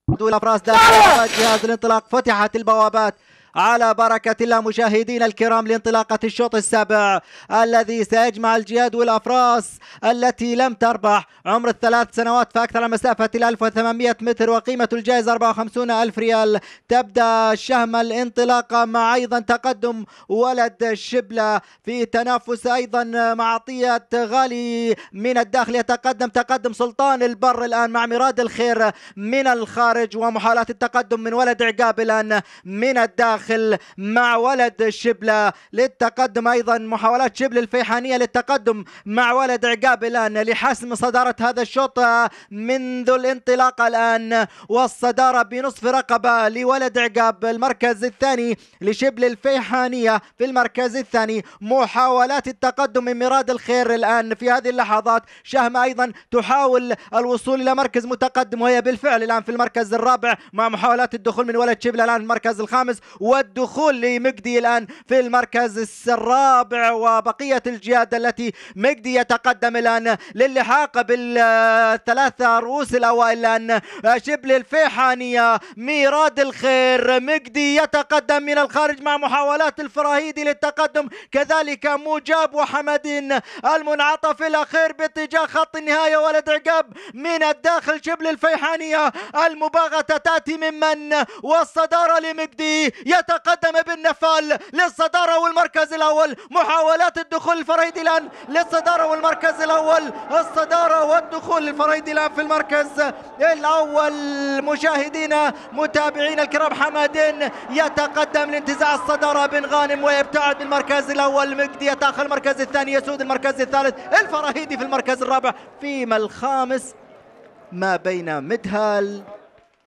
والافراس داخل جهاز الانطلاق. فتحت البوابات على بركة الله مشاهدينا الكرام لانطلاقة الشوط السابع الذي سيجمع الجياد والأفراس التي لم تربح عمر الثلاث سنوات فأكثر مسافة 1800 متر وقيمة الجائزة 54,000 ريال. تبدأ شهم الانطلاقة مع أيضا تقدم ولد شبلة في تنافس أيضا مع عطية غالي من الداخل. يتقدم تقدم سلطان البر الآن مع مراد الخير من الخارج، ومحاولات التقدم من ولد عقاب الآن من الداخل مع ولد شبلة للتقدم. أيضا محاولات شبل الفيحانية للتقدم مع ولد عقاب الآن لحسم صدارة هذا الشوط منذ الانطلاقة الآن، والصدارة بنصف رقبة لولد عقاب. المركز الثاني لشبل الفيحانية في المركز الثاني. محاولات التقدم من مراد الخير الآن في هذه اللحظات. شهم أيضا تحاول الوصول إلى مركز متقدم وهي بالفعل الآن في المركز الرابع مع محاولات الدخول من ولد شبل الآن في المركز الخامس، والدخول لمجدي الآن في المركز الرابع. وبقية الجياد التي مجدي يتقدم الآن للحاق بالثلاثة رؤوس الأوائل الآن. شبل الفيحانية، ميراد الخير، مجدي يتقدم من الخارج مع محاولات الفراهيدي للتقدم، كذلك مجاب وحمدين المنعطف الأخير باتجاه خط النهاية. ولد عقاب من الداخل. شبل الفيحانية المباغتة تأتي ممن والصدارة لمجدي يتقدم بالنفال للصدارة والمركز الأول. محاولات الدخول الفريدي الآن للصدارة والمركز الأول. الصدارة والدخول الفريدي الآن في المركز الأول. مشاهدينا متابعينا الكرام، حمادين يتقدم لانتزاع الصدارة بن غانم ويبتعد بالمركز الأول. مجدي يتأخر المركز الثاني، يسود المركز الثالث، الفراهيدي في المركز الرابع، فيما الخامس ما بين مدهال